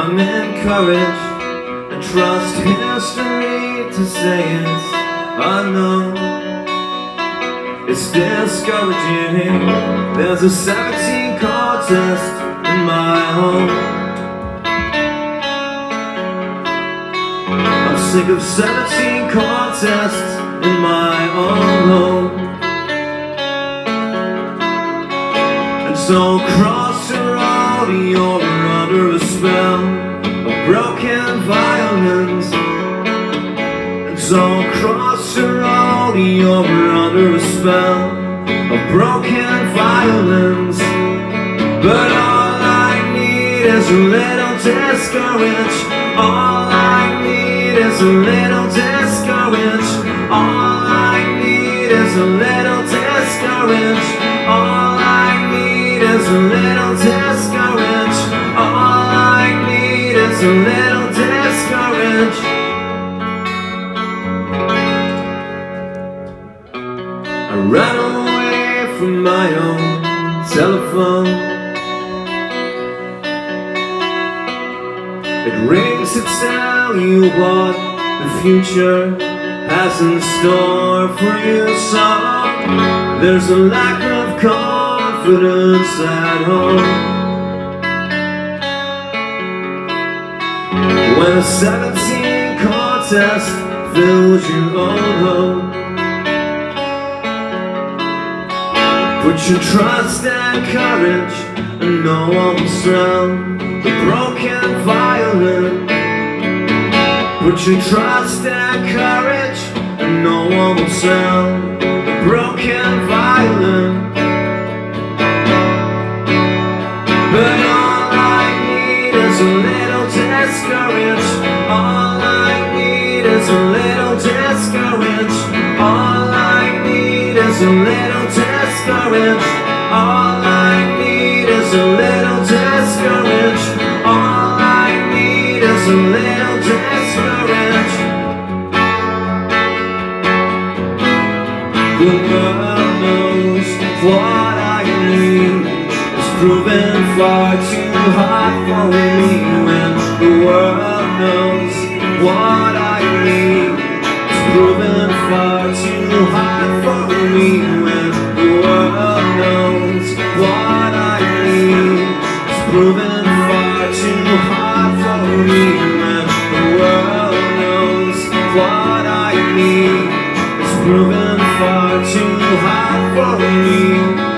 I'm encouraged and trust history to say it's unknown. It's discouraging. There's a 17 contest in my home. I'm sick of 17 contests in my own home. And so cross the road, you're under a spell of broken violence. And so cross the road, you're under a spell of broken violence. But all I need is a little discourage. All I need is a little discourage. All I need is a little discourage. All I need is a little discourage. All I need is a little discourage. I ran away from my own telephone. It rings to tell you what the future has in store for you. So there's a lack of confidence at home. When a 17 contest fills your own home, put your trust and courage, and no one will surround the broken violent. Put your trust and courage, and no one will sound the broken violent. But all I need is a little discourage. All I need is a little discourage. All I need is a little discourage. All I need is a little discourage. All I need is a little discourage. The world knows what I need. It's proven far too hard for me. When the world knows what I need, it's proven far too hard for me. When the world knows what I need, it's proven far too hard for me. When the world knows what I need, it's proven far too hard for me.